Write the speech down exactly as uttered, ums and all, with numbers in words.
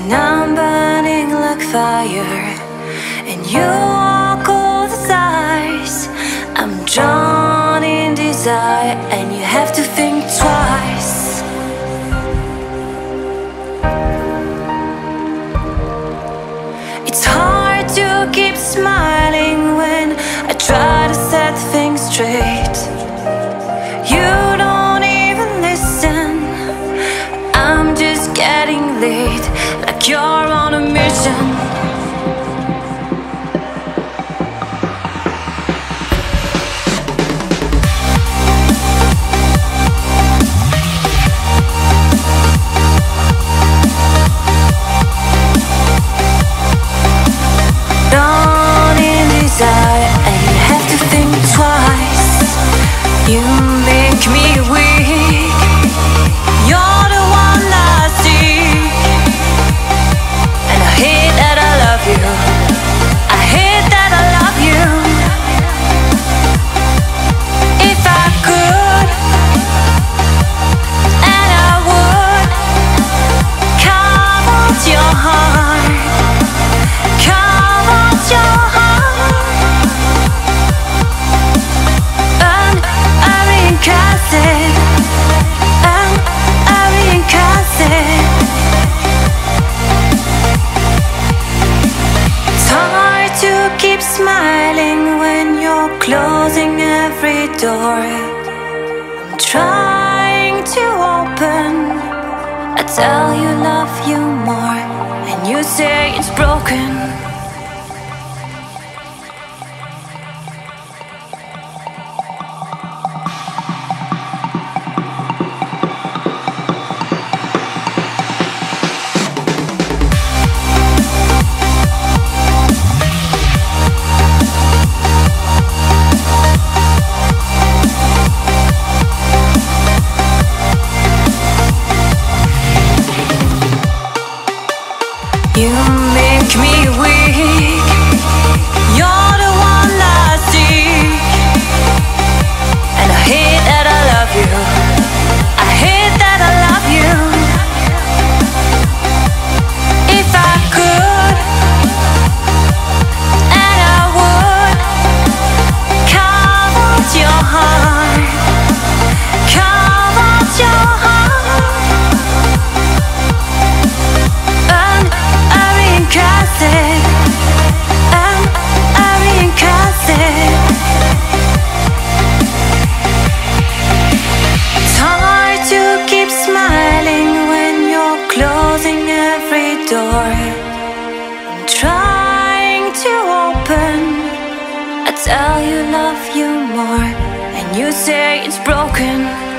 when I'm burning like fire and you walk all the sides. I'm drawn in desire and you have to think twice. It's hard to keep smiling when I try to set things straight. You don't even listen. I'm just getting late, like you're on a mission. Drawn in desire and you have to think twice. You make me weak. You're the one I seek, and I hate that I love you. I hate that I love you. If I could, and I would, carve out your heart, carve out your heart, and I reincarnate it. It's hard to keep smiling when you're closing every door. I'm trying to open. I tell you love you more and you say it's broken. You make me weak. You're the one I seek, and I hate that I love you. I hate that I love you. If I could, and I would, carve out your heart, carve out your heart, and I reincarnate, and I reincarnate. It's hard to keep smiling when you're closing every door. I'm trying to open. I tell you love you more and you say it's broken.